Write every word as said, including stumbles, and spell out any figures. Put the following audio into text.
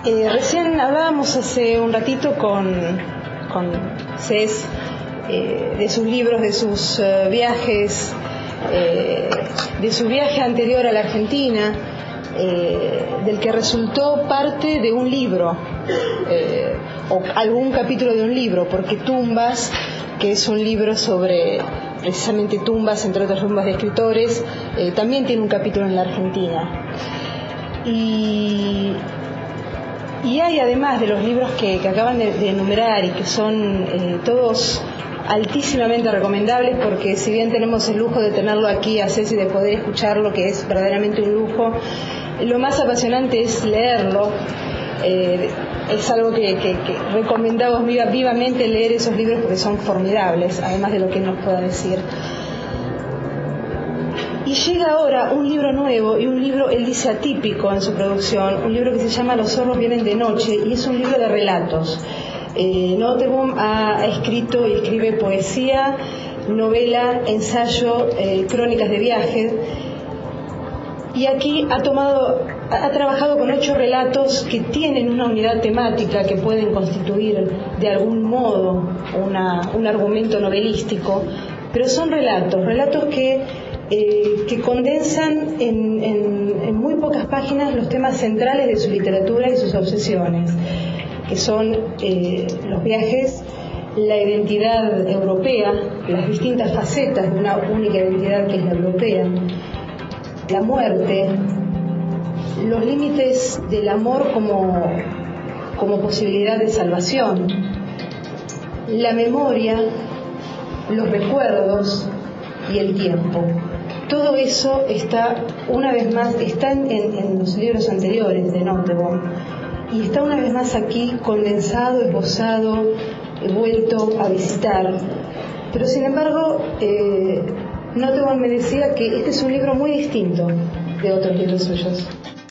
Eh, recién hablábamos hace un ratito con, con Cés eh, de sus libros, de sus uh, viajes, eh, de su viaje anterior a la Argentina, eh, del que resultó parte de un libro, eh, o algún capítulo de un libro, porque Tumbas, que es un libro sobre precisamente tumbas, entre otras tumbas de escritores, eh, también tiene un capítulo en la Argentina. Y... Y hay, además de los libros que, que acaban de, de enumerar y que son eh, todos altísimamente recomendables, porque si bien tenemos el lujo de tenerlo aquí a Cés y de poder escucharlo, que es verdaderamente un lujo, lo más apasionante es leerlo. Eh, es algo que, que, que recomendamos viva, vivamente leer esos libros porque son formidables, además de lo que él nos pueda decir. Y llega ahora un libro nuevo, y un libro, él dice atípico en su producción, un libro que se llama Los zorros vienen de noche, y es un libro de relatos. Eh, Nottebohm ha escrito y escribe poesía, novela, ensayo, eh, crónicas de viaje, y aquí ha tomado, ha trabajado con ocho relatos que tienen una unidad temática, que pueden constituir de algún modo una, un argumento novelístico, pero son relatos, relatos que Eh, que condensan en, en, en muy pocas páginas los temas centrales de su literatura y sus obsesiones, que son eh, los viajes, la identidad europea, las distintas facetas de una única identidad que es la europea, la muerte, los límites del amor como, como posibilidad de salvación, la memoria, los recuerdos y el tiempo. Todo eso está, una vez más, está en, en los libros anteriores de Nottebohm, y está una vez más aquí condensado, esbozado, vuelto a visitar. Pero sin embargo, eh, Nottebohm me decía que este es un libro muy distinto de otros libros suyos.